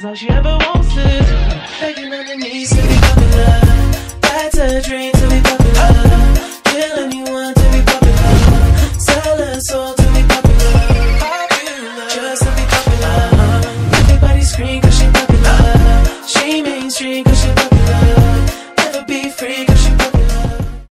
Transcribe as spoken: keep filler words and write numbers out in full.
is all she ever wants to do. Begging on her knees to be popular. That's a dream to be popular.